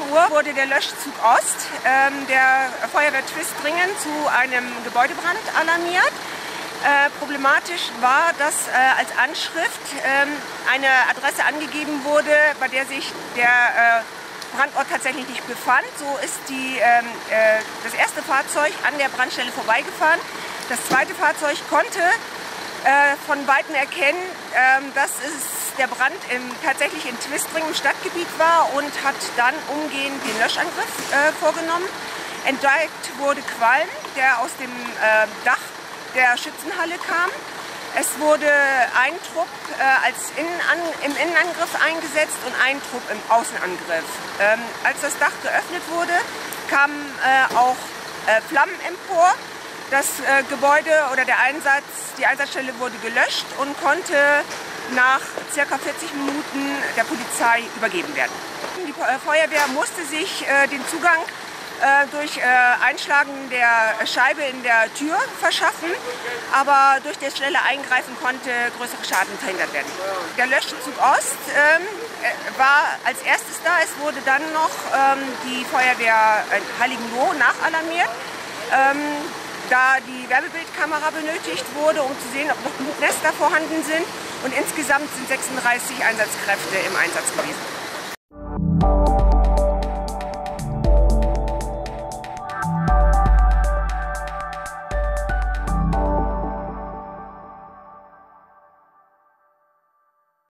Uhr wurde der Löschzug Ost der Feuerwehr Twistringen zu einem Gebäudebrand alarmiert. Problematisch war, dass als Anschrift eine Adresse angegeben wurde, bei der sich der Brandort tatsächlich nicht befand. So ist das erste Fahrzeug an der Brandstelle vorbeigefahren. Das zweite Fahrzeug konnte von Weitem erkennen, dass der Brand tatsächlich in Twistringen im Stadtgebiet war und hat dann umgehend den Löschangriff vorgenommen. Entdeckt wurde Qualm, der aus dem Dach der Schützenhalle kam. Es wurde ein Trupp im Innenangriff eingesetzt und ein Trupp im Außenangriff. Als das Dach geöffnet wurde, kamen auch Flammen empor. Das Gebäude oder die Einsatzstelle wurde gelöscht und konnte nach ca. 40 Minuten der Polizei übergeben werden. Die Feuerwehr musste sich den Zugang durch Einschlagen der Scheibe in der Tür verschaffen, aber durch das schnelle Eingreifen konnte größere Schaden verhindert werden. Der Löschzug Ost war als erstes da. Es wurde dann noch die Feuerwehr Heiligenloh nachalarmiert, da die Wärmebildkamera benötigt wurde, um zu sehen, ob noch Blutnester vorhanden sind. Und insgesamt sind 36 Einsatzkräfte im Einsatz gewesen.